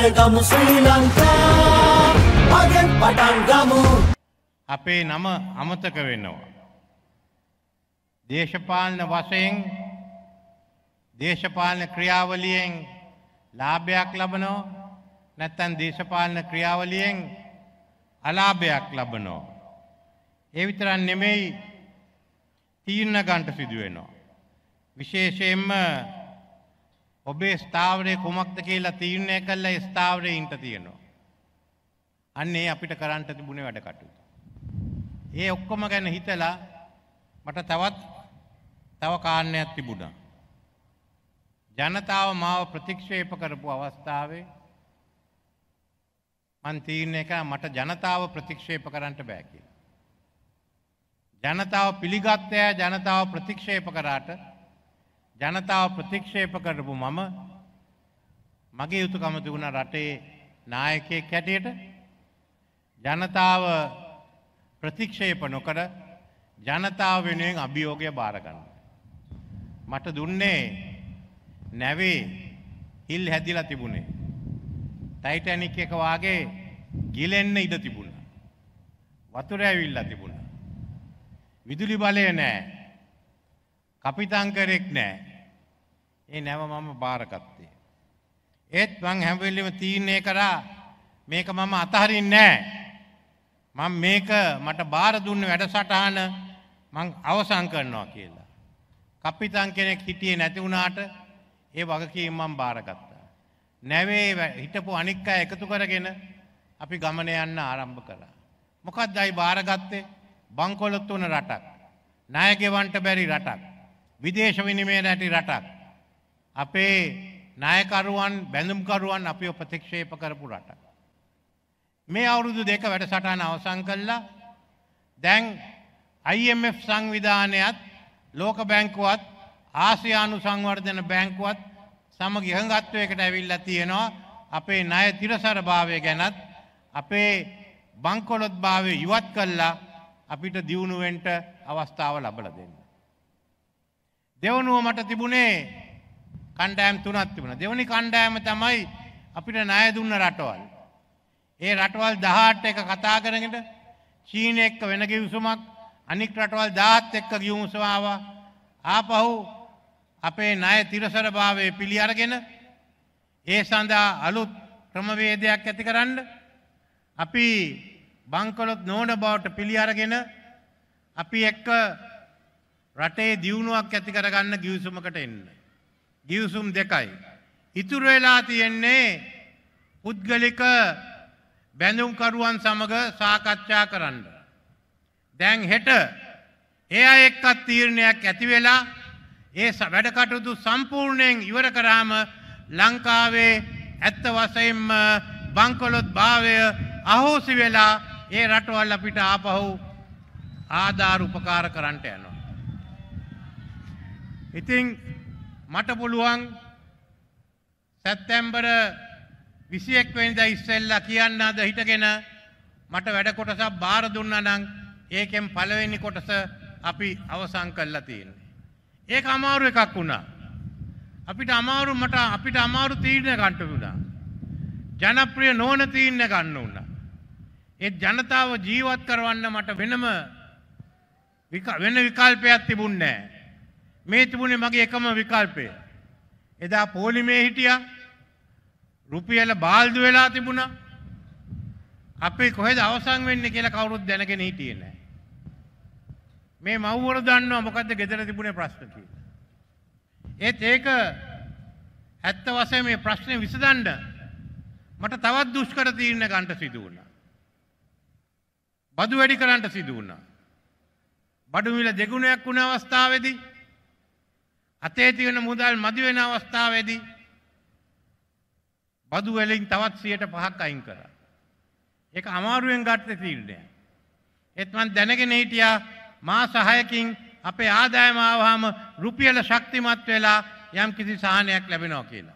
ගමු ශ්‍රී ලංකා මගෙන් පටන් ගමු. අපේ නම අමතක වෙනවා. දේශපාලන වශයෙන් දේශපාලන ක්‍රියාවලියෙන් ලාභයක් ලබනවා නැත්නම් දේශපාලන ක්‍රියාවලියෙන් අලාභයක් ලබනවා. ඒ විතරක් නෙමෙයි තීරණ ගන්න සිදු වෙනවා. විශේෂයෙන්ම ඔබේ ස්ථාවරය කුමක්ද කියලා තීරණය කළා ඒ ස්ථාවරයේ ඉන්න තියෙනවා. අන්නේ අපිට කරන්න තිබුණේ වැඩ කටයුතු. ඒ ඔක්කොම ගැන හිතලා මට තව කාරණයක් තිබුණා. ජනතාව මාව ප්‍රතික්ෂේප කරපු අවස්ථාවේ මන් තීරණය කළා මට ජනතාව ප්‍රතික්ෂේප කරන්න බෑ කියලා. ජනතාව පිළිගත්තේ ජනතාව ප්‍රතික්ෂේප කරාට ජනතාව ප්‍රතික්ෂේප කරපු මගේ යුතුකම තිබුණා රටේ නායකයෙක් හැටියට ජනතාව ප්‍රතික්ෂේප නොකර ජනතාව වෙනුවෙන් අභියෝගය බාර ගන්න. මට දුන්නේ නැවේ හිල් හැදිලා තිබුණේ. ටයිටැනික් එක වාගේ ගිලෙන්න ඉඩ තිබුණා. වතුර ඇවිල්ලා තිබුණා. විදුලි බලය නැහැ. කපිතාංකරෙක් නැහැ. ඒ නැව මම බාරගත්තේ. ඒත් මං හැම වෙලෙම තීරණය කරා මේක මම අතහරින්නේ නැහැ. මම මේක මට බාර දුන්න වැඩසටහන මං අවසන් කරනවා කියලා. කපිතාන් කෙනෙක් හිටියේ නැති වුණාට ඒ වගකීම මම බාරගත්තා. නැවේ හිටපු අනික් අය එකතු කරගෙන අපි ගමන යන්න ආරම්භ කළා. මොකක්ද අයි බාරගත්තේ? බංකොලොත් වුණ රටක්. ණය ගෙවන්න බැරි රටක්. විදේශ විනිමය නැති රටක්. අපේ ණයකරුවන් බැඳුම්කරුවන් අපිව ප්‍රතික්ෂේප කරපු රටක්. මේ අවුරුදු දෙක වැඩසටහන අවසන් කළා. දැන් IMF සංවිධානයත් ලෝක බැංකුවත් ආසියානු සංවර්ධන බැංකුවත් සමග එකඟත්වයකට ඇවිල්ලා තියෙනවා අපේ ණය තිරසර භාවය ගැනත් අපේ බංකොලොත් භාවය ඉවත් කළා අපිට දියුණු වෙන්න අවස්ථාව ලැබලා දෙන්න. දෙවනුව මට තිබුණේ කණ්ඩායම් තුනක් තිබුණා. දෙවනි කණ්ඩායම තමයි අපිට ණය දුන්න රටවල්. ඒ රටවල් 18 එක කතා කරගෙන චීනය එක්ක වෙන ගිවිසුමක් අනික් රටවල් 17 එක්ක ගිවිසුම ආවා. ආපහු අපේ ණය තිරසර භාවයේ පිළි අරගෙන ඒ සඳහා අලුත් ක්‍රමවේදයක් ඇතිකරන්න අපි බංකොලොත් නොවන බවට පිළි අරගෙන අපි එක්ක රටේ දියුණුවක් ඇති කරගන්න ගිවිසුමකට එන්න. ගිවිසුම් දෙකයි. ඉතුරු වෙලා තියෙන්නේ පුද්ගලික බැඳුම්කරුවන් සමග සාකච්ඡා කරන්න. දැන් හෙට ඒ අය එක්ක තීරණයක් ඇති වෙලා ඒ වැඩ කටයුතු සම්පූර්ණයෙන් ඉවර කරාම ලංකාවේ ඇත්ත වශයෙන්ම බංකොලොත් භාවය අහෝසි වෙලා ඒ රටවල් අපිට ආපහු ආධාර උපකාර කරන්නට යනවා. ඉතින් මට පුළුවන් සැප්තැම්බර් 21 වෙනිදා ඉස්සෙල්ලා කියන්න අද හිටගෙන මට වැඩ කොටසක් බාර දුන්නා නම් ඒකෙන් පළවෙනි කොටස අපි අවසන් කරලා තියෙනවා. ඒක අමාරු එකක් වුණා. අපිට අමාරු තීරණ ගන්න වුණා. ජනප්‍රිය නොවන තීරණ ගන්න වුණා. ඒ ජනතාව ජීවත් කරවන්න මට වෙන විකල්පයක් තිබුණේ නැහැ. මේ තිබුණේ මගේ එකම විකල්පය. එදා පොලිමේ හිටියා. රුපියල බාල්දු වෙලා තිබුණා. අපි කොහෙද අවසන් වෙන්නේ කියලා කවුරුත් දැනගෙන හිටියේ නැහැ. මේ මව්වරු දන්නවා මොකද්ද ගෙදර තිබුණේ ප්‍රශ්න කියලා. ඒත් ඒක ඇත්ත වශයෙන්ම මේ ප්‍රශ්නේ විසඳන්න මට තවත් දුෂ්කර තීරණ ගන්න සිදු වුණා. බදු වැඩි කරන්න සිදු වුණා. බඩු මිල දෙගුණයක් වුණ අවස්ථාවේදී අතේ තියෙන මුදල් මදි වෙන අවස්ථාවේදී බදු වලින් තවත් 5% අයින් කරා. ඒක අමාරුවෙන් ගත්ත තීරණයක්. ඒත් මම දැනගෙන හිටියා මාස 6කින් අපේ ආදායම ආවම රුපියල ශක්තිමත් වෙලා යම් කිසි සහනයක් ලැබෙනවා කියලා.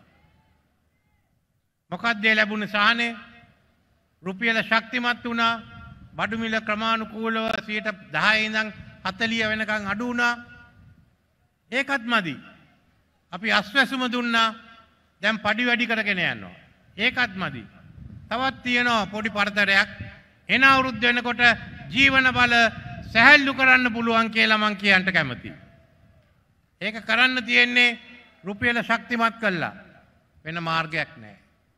මොකක්ද ඒ ලැබුණ සහනේ? රුපියල ශක්තිමත් වුණා. බඩු මිල ක්‍රමානුකූලව 10 ඉඳන් 40 වෙනකන් අඩු වුණා. ඒකත් මදි. අපි අස්වැසුම දුන්නා. දැන් පඩි වැඩි කරගෙන යනවා. ඒකත් මදි. තවත් තියෙනවා පොඩි පරතරයක්. එන අවුරුද්ද වෙනකොට ජීවන බල සැහැල්ලු කරන්න පුළුවන් කියලා මං කියන්න කැමතියි. ඒක කරන්න තියෙන්නේ රුපියල ශක්තිමත් කළා. වෙන මාර්ගයක් නැහැ.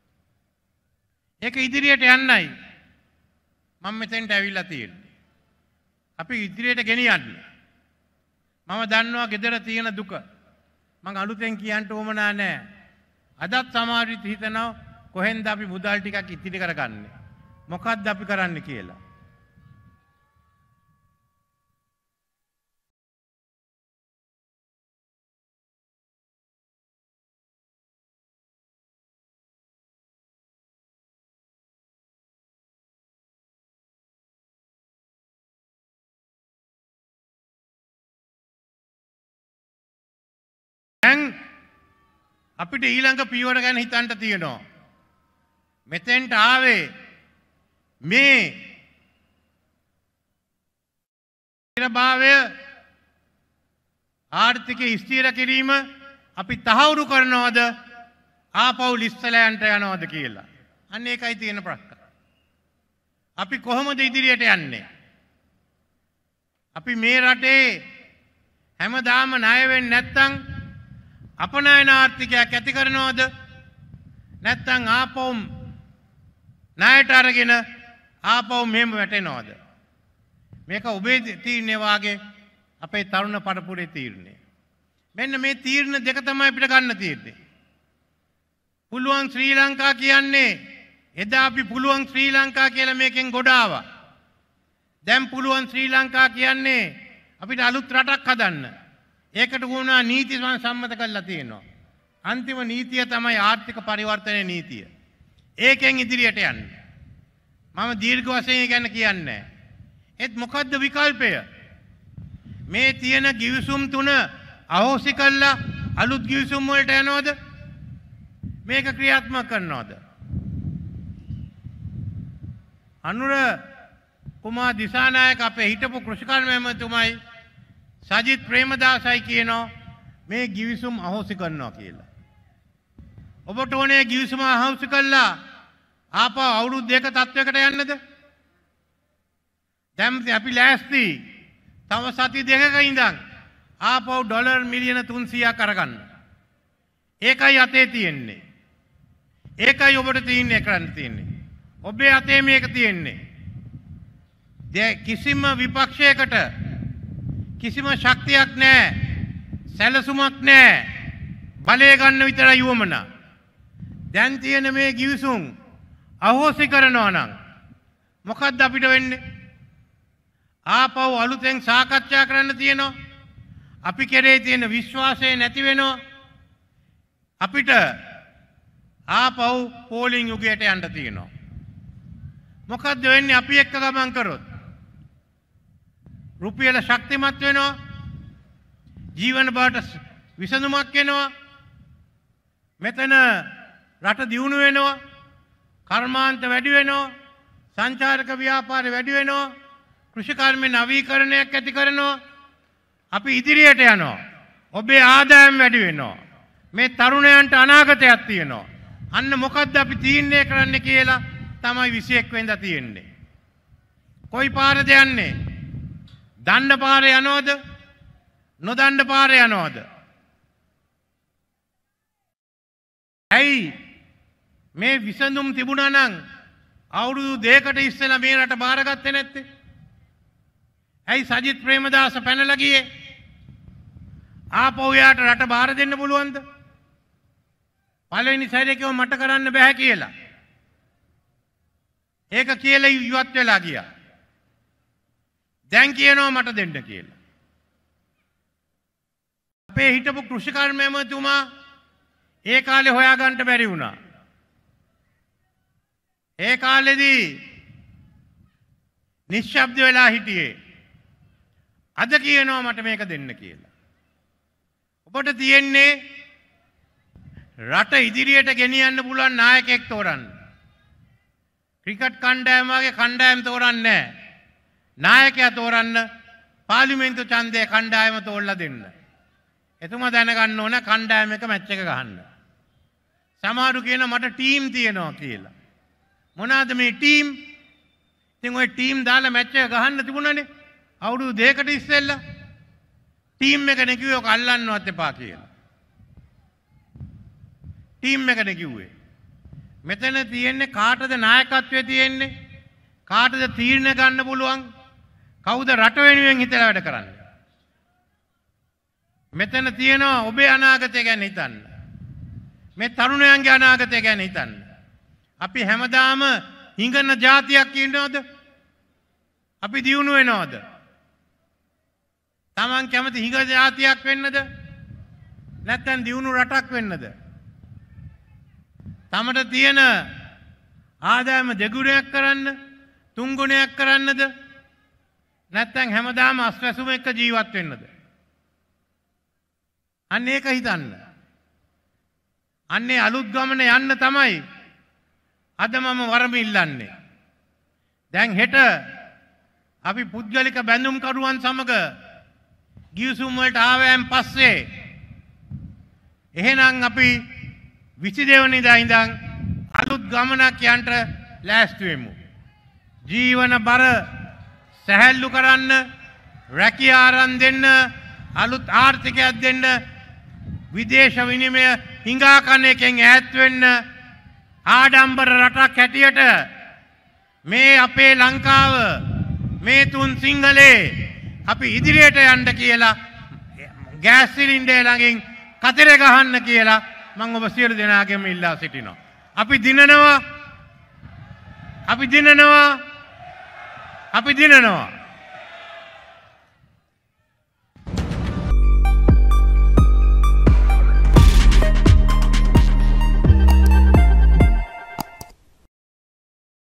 ඒක ඉදිරියට යන්නයි මම මෙතෙන්ට ඇවිල්ලා තියෙන්නේ. අපි ඉදිරියට ගෙනියන්න. මම දන්නවා gedara තියෙන දුක. මං අලුතෙන් කියන්න ඕමනා නැහැ. අදත් සමහරවිට හිතනවා කොහෙන්ද අපි මුදල් ටිකක් ඉතිරි කරගන්නේ? මොකද්ද අපි කරන්න කියලා. අපිට ඊළඟ පියවර ගැන හිතන්න තියෙනවා. මෙතෙන්ට ආවේ මේ ස්ථිරභාවය ආර්ථිකය ස්ථිර කිරීම අපි තහවුරු කරනවද ආපහු ලිස්සලයන්ට යනවද කියලා. අන්න ඒකයි තියෙන ප්‍රශ්න. අපි කොහොමද ඉදිරියට යන්නේ? අපි මේ රටේ හැමදාම ණය වෙන්නේ නැත්නම් අපනයන ආර්ථිකයක් ඇති කරනවද? නැත්නම් ආපහු ණයට අරගෙන ආපහු මෙහෙම වැටෙනවද? මේක ඔබේ තීරණය වාගේ අපේ තරුණ පරපුරේ තීරණය. මෙන්න මේ තීරණ දෙක තමයි අපිට ගන්න තියෙන්නේ. පුළුවන් ශ්‍රී ලංකා කියන්නේ එදා අපි පුළුවන් ශ්‍රී ලංකා කියලා මේකෙන් ගොඩ ආවා. දැන් පුළුවන් ශ්‍රී ලංකා කියන්නේ අපිට අලුත් රටක් හදන්න. ඒකට වුණා නීති සම්මත කරලා තියෙනවා. අන්තිම නීතිය තමයි ආර්ථික පරිවර්තන නීතිය. ඒකෙන් ඉදිරියට යන්න. මම දීර්ඝ වශයෙන් ගැන කියන්නේ. ඒත් මොකද්ද විකල්පය? මේ තියෙන ගිවිසුම් තුන අහෝසි කළා අලුත් ගිවිසුම් වලට යනවද? මේක ක්‍රියාත්මක කරනවද? අනුර කුමාර දිසානායක අපේ හිටපු කෘෂිකර්ම මැතිතුමයි සජිත් ප්‍රේමදාසයි කියනවා මේ ගිවිසුම් අහෝසි කරනවා කියලා. ඔබට ඕනේ ගිවිසුම අහෝසි කළා ආපහු අවුරුදු දෙක තත්වයකට යන්නද? දැන් අපි ලෑස්ති තව සති දෙකක ඉඳන් ආපහු ඩොලර් මිලියන 300ක් අරගන්න. ඒකයි අතේ තියෙන්නේ. ඒකයි ඔබට තීරණය කරන්න තියෙන්නේ. ඔබේ අතේ මේක තියෙන්නේ. කිසිම විපක්ෂයකට කිසිම ශක්තියක් නැහැ. සැලසුමක් නැහැ. බලය ගන්න විතරයි වමනා. දැන් තියෙන මේ ගිවිසුම් අහෝසි කරනවා නම් මොකද්ද අපිට වෙන්නේ? ආපහු අලුතෙන් සාකච්ඡා කරන්න තියෙනවා. අපි කෙරේ තියෙන විශ්වාසය නැති වෙනවා. අපිට ආපහු පෝලිං යුගයට යන්න තියෙනවා. මොකද්ද වෙන්නේ අපි එක්ක ගමන් කරොත්? රුපියල ශක්තිමත් වෙනවා. ජීවන බවට විසඳුමක් එනවා. මෙතන රට දියුණු වෙනවා. කර්මාන්ත වැඩි වෙනවා. සංචාරක ව්‍යාපාරය වැඩි වෙනවා. කෘෂිකර්මයේ නවීකරණයක් ඇති කරනවා. අපි ඉදිරියට යනවා. ඔබේ ආදායම් වැඩි වෙනවා. මේ තරුණයන්ට අනාගතයක් තියෙනවා. අන්න මොකද්ද අපි තීරණය කරන්න කියලා තමයි 21 වෙනිදා තියෙන්නේ. කොයි පාරද යන්නේ? දන්න පාරේ යනවද? නොදන්න පාරේ යනවද? ඇයි මේ විසඳුම් තිබුණා නම් අවුරුදු දෙකකට ඉස්සෙල්ලා මේ රට බාරගත්තේ නැත්තේ? ඇයි සජිත් ප්‍රේමදාස පැනලා ගියේ? ආපහු යාට රට බාර දෙන්න පුළුවන්ද? පළවෙනි සැරේ කිව්ව මට කරන්න බෑ කියලා. ඒක කියලා ඉවත් වෙලා ගියා. දැන් කියනවා මට දෙන්න කියලා. අපේ හිටපු කෘෂිකර්ම මැතිතුමා ඒ කාලේ හොයාගන්න බැරි වුණා. ඒ කාලෙදී නිශ්ශබ්ද වෙලා හිටියේ. අද කියනවා මට මේක දෙන්න කියලා. ඔබට තියෙන්නේ රට ඉදිරියට ගෙනියන්න පුළුවන් නායකයෙක් තෝරන්න. ක්‍රිකට් කණ්ඩායම වගේ කණ්ඩායම් තෝරන්නේ නැහැ. නායකයා තෝරන්න පාර්ලිමේන්තු ඡන්දය කණ්ඩායම තෝරලා දෙන්න. එතුමා දැනගන්න ඕන කණ්ඩායම එක මැච් එක ගහන්න. සමහරු කියන මට ටීම් තියෙනවා කියලා. මොනවාද මේ ටීම්? ඉතින් ওই ටීම් දාලා මැච් එක ගහන්න තිබුණානේ. අවුරුදු දෙකකට ඉස්සෙල්ලා. ටීම් එකනේ කිව්වේ ඔක අල්ලන්නවත් එපා කියලා. ටීම් එකනේ කිව්වේ. මෙතන තියෙන්නේ කාටද නායකත්වයේ තියෙන්නේ? කාටද තීරණ ගන්න පුළුවන්? කවුද රට වෙනුවෙන් හිතලා වැඩ කරන්නේ? මෙතන තියෙනවා ඔබේ අනාගතය ගැන හිතන්න. මේ තරුණයන්ගේ අනාගතය ගැන හිතන්න. අපි හැමදාම හිඟන જાතියක් ඉන්නවද? අපි දියුණු වෙනවද? Taman කැමති හිඟ જાතියක් වෙන්නද? නැත්නම් දියුණු රටක් වෙන්නද? තමට තියෙන ආදායම දෙගුණයක් කරන්න, තුන් ගුණයක් කරන්නද? නැත්නම් හැමදාම අස්වැසුම එක්ක ජීවත් වෙන්නද? අන්න ඒක හිතන්න. අන්නේ අලුත් ගමන යන්න තමයි අද මම වරම ඉල්ලන්නේ. දැන් හෙට අපි පුද්ගලික බැඳුම් කරුවන් සමග ගිවිසුම් වලට ආවයන් පස්සේ එහෙනම් අපි 22 වෙනිදා ඉඳන් අලුත් ගමනක් යන්න ලෑස්ති වෙමු. ජීවන බර සැහැල්ලු කරන්න, රැකියා ආරම්භ දෙන්න, අලුත් ආර්ථිකයක් දෙන්න, විදේශ විනිමය හිඟා කන එකෙන් ඈත් වෙන්න, ආඩම්බර රටක් හැටියට මේ අපේ ලංකාව, මේ තුන් සිංහලේ අපි ඉදිරියට යන්න කියලා ගෑස් සිලින්ඩර් ළඟින් කතර ගහන්න කියලා මම ඔබ සියලු දෙනාගෙම ඉල්ලා සිටිනවා. අපි දිනනවා.